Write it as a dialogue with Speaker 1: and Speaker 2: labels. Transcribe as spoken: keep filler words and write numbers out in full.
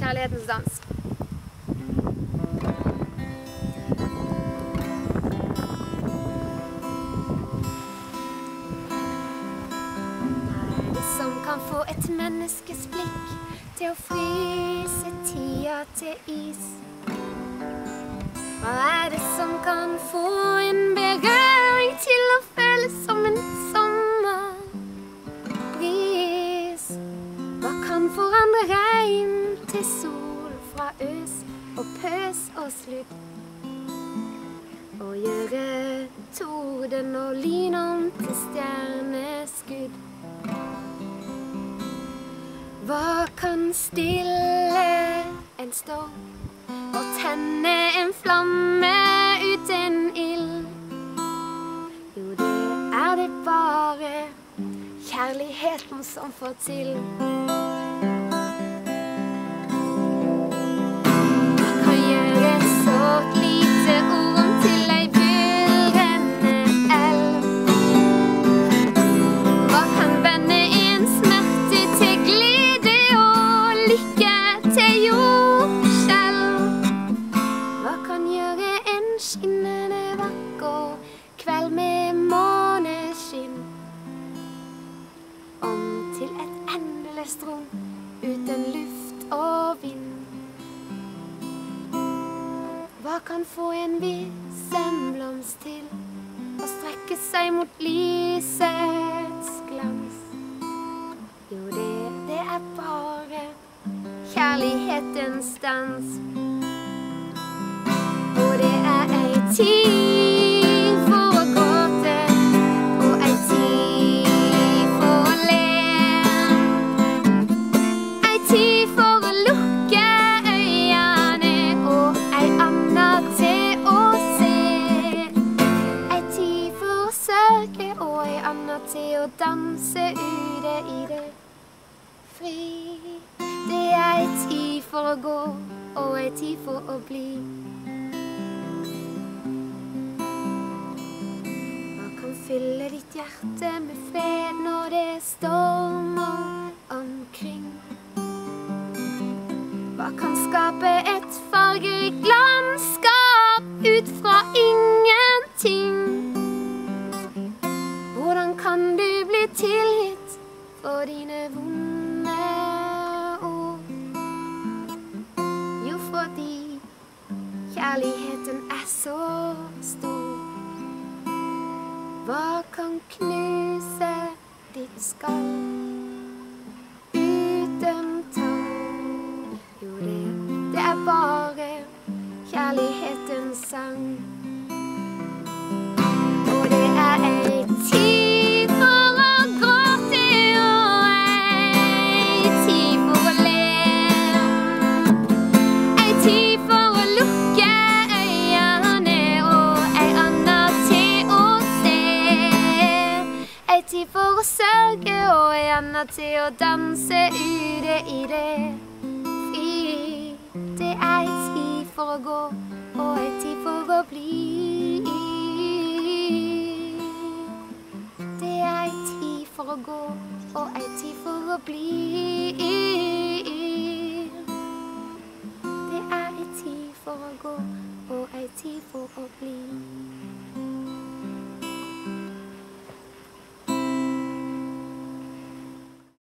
Speaker 1: Kjærlighetens dans. Det som kan få et menneskes blikk til å fryse tida til is. Hva er det som kan få en berøring til å føles som en sommerbris? Hva kan forandre regn til sol fra øs og pøs og slutt? Og gjøre torden og lyn om til stjerneskudd? Hva kan stille en storm og tenne en flamme uten ild? Jo, det er det bare kjærligheten som får til. Hva kan gjøre et så lite ord om til ei buldrende elv? Hva kan vende en smerte til glede og lykke til jordskjelv? Hva kan gjøre en skinnende vakker kveld med måneskinn om til et endeløst rom uten luft og vind? Hva kan få en visemblomst til å strekke seg mot lysets glans? Jo, det, det er bare kjærlighetens dans. Og det er ei tid for å gråte, og ei tid for å le. Ei tid for å lukke øynene, og ei anna til å se. Ei tid for å søke, og ei anna til å danse ute i det fri. Det er ei tid for å gå, og ei tid for å bli. Fylle ditt hjerte med fred når det stormer omkring. Hva kan skape et fargerikt landskap ut fra ingenting? Hvordan kan du bli tilgitt for dine vonde ord? Jo, fordi kjærligheten er så stor. Hva kan knuse ditt skall uten tang? Jo, det, det er bare kjærlighetens sang. Og det er ei tid for å gråte, og ei tid for å le. Ei tid for å lukke øynene, og ei anna til å ei tid for å sørge, og ei anna til å danse ute i det fri. Det er ei tid for å gå, og ei tid for å bli. Det er ei tid for å gå, og ei tid for å bli.